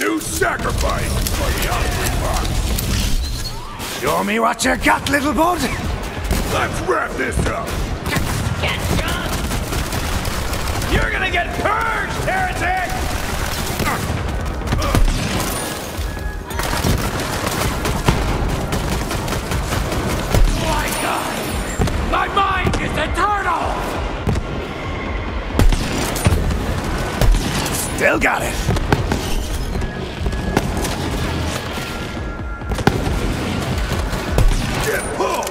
new sacrifice for the hungry fox. Show me what you got, little bud. Let's wrap this up. Get gone! You're gonna get purged, heretic! My God! My mind is eternal! Still got it. Get pulled!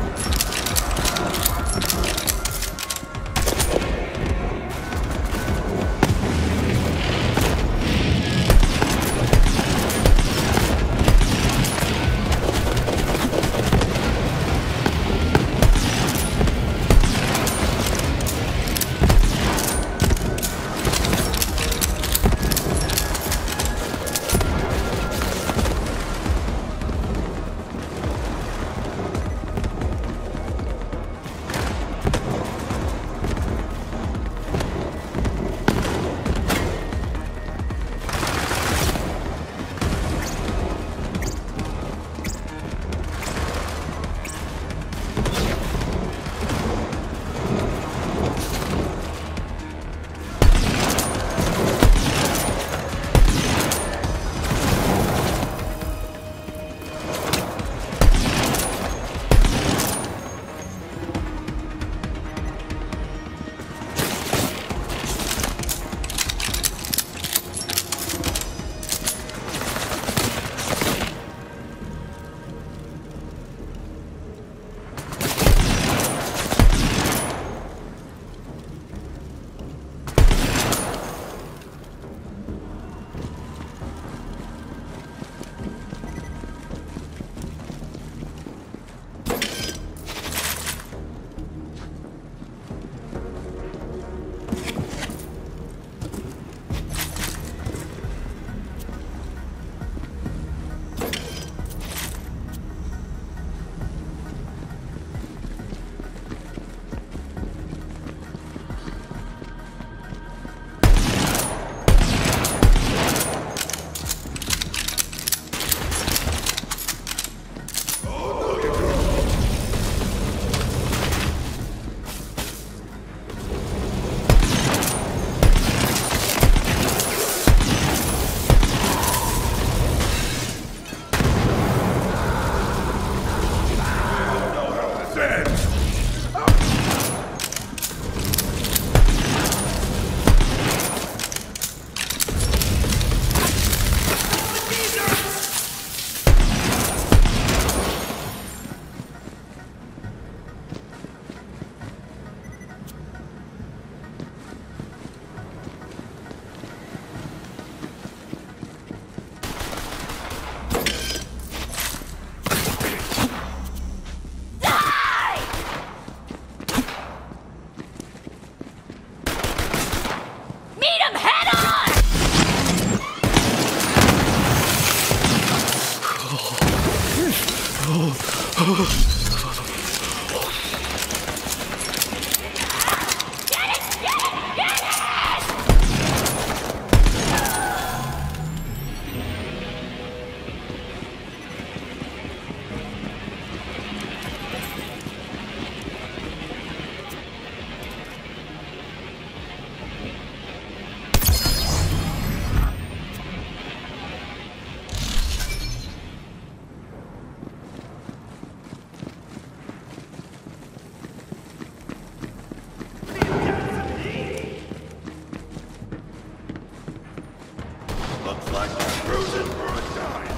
Looks like we're cruising for a dime.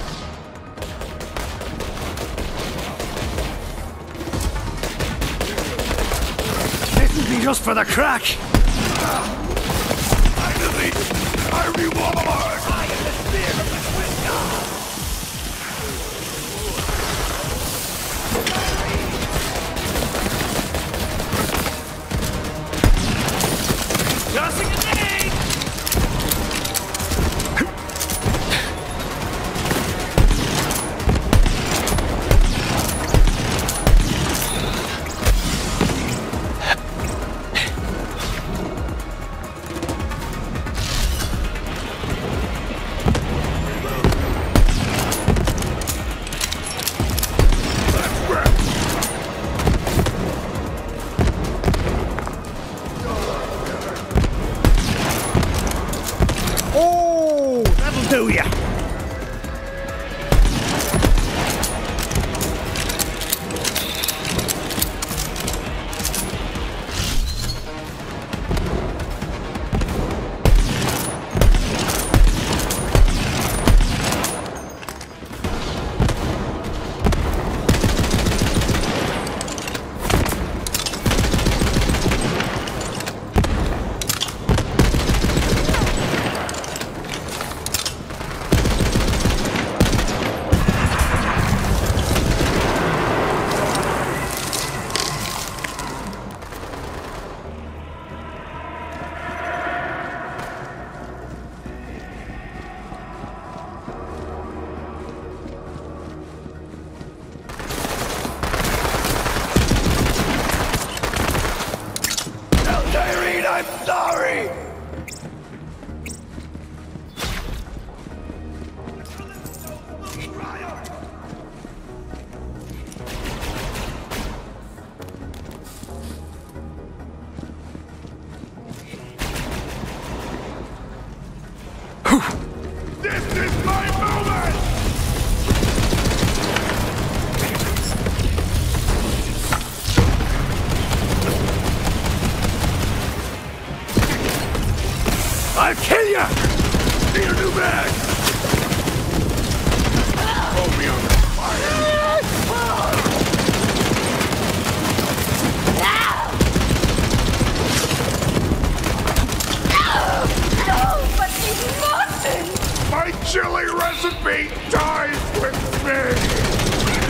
This'll be just for the crack. Finally, my reward! I am the spear of the Twin God! Tossing a nade! to you. I'm sorry! This is my moment! I'll kill you! Need a new bag! Throw me on the fire! No, but you mustn't! My chili recipe dies with me!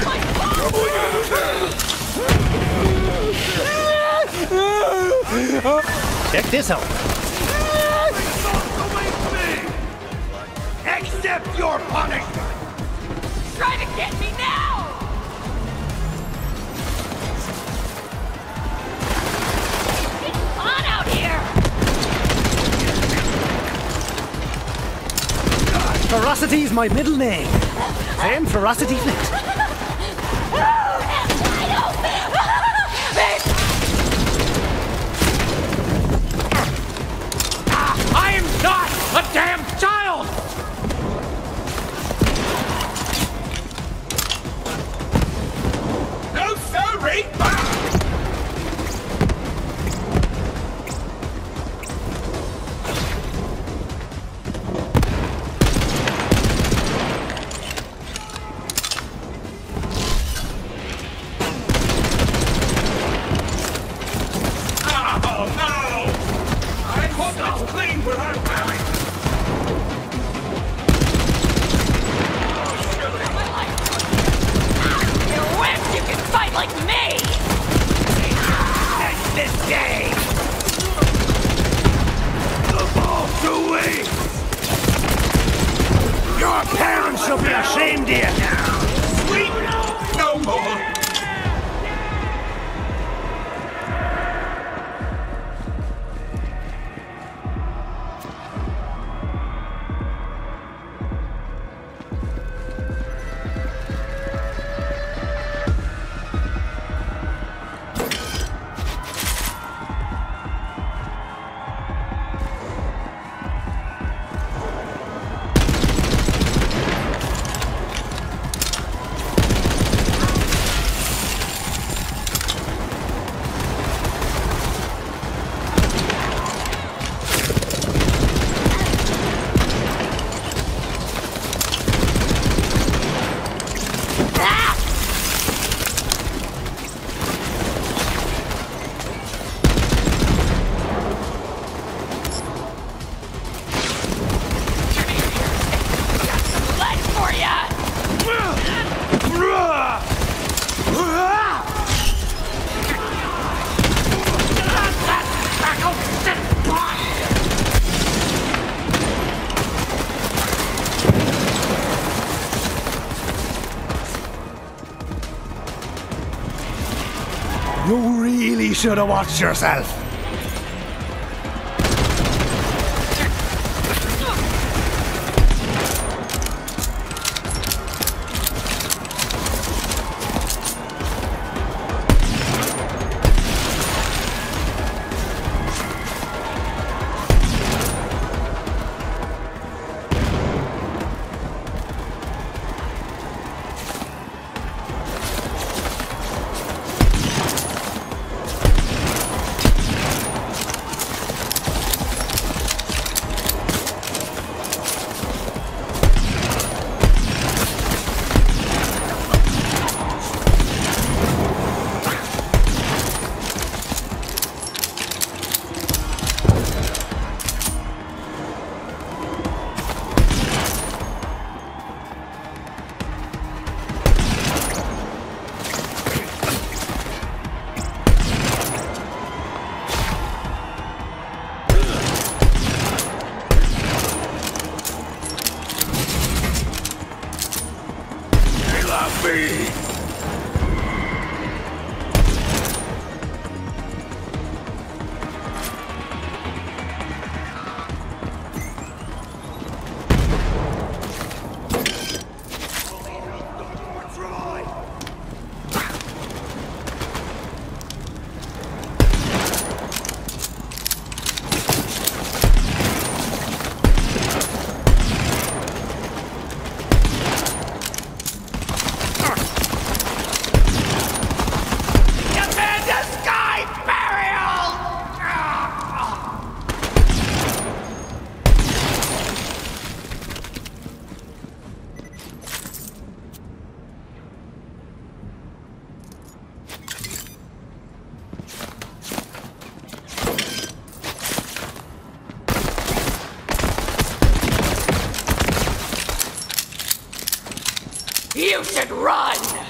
Check this out. Accept your punishment! Try to get me now! It's hot out here! Ferocity's my middle name. Same Ferocity Flint. I am not a damn child! No sorry! Oh no! I hope it's clean where I'm going! You wish you could fight like me! Take this game! The ball's too late! Your parents should be ashamed of you now. Sweet! No more! You really should have watched yourself. me! You should run!